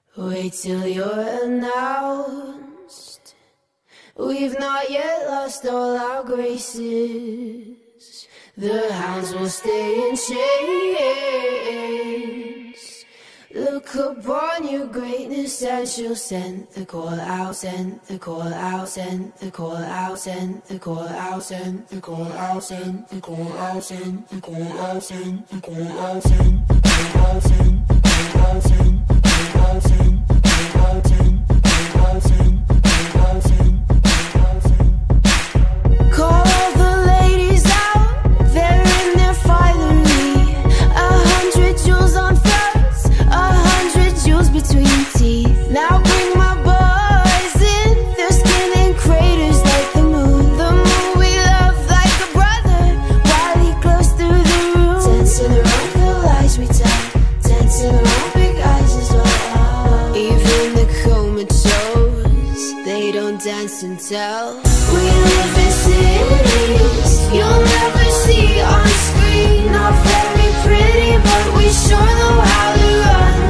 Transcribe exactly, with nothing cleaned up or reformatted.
Wait till you're announced. We've not yet lost all our graces. The hounds will stay in chains. Look upon your greatness and she'll send the call out, send the call out, send the call out, send the call out, send the call out, send the call out, send the call out, send the call out, send the call out, send the call out, send the call out, send the call out, send the call out, send the call out, send the call out, send. Call the ladies out, they're in their finery. A hundred jewels on throats, a hundred jewels between teeth. Now bring my boys in, their skin in craters like the moon. The moon we love like a brother, while he glows through the room. Dancing around the lies we tell, dancing around big eyes as well. Even the comatose, they don't dance and tell. We live in cities you'll never see on screen. Not very pretty, but we sure know how to run.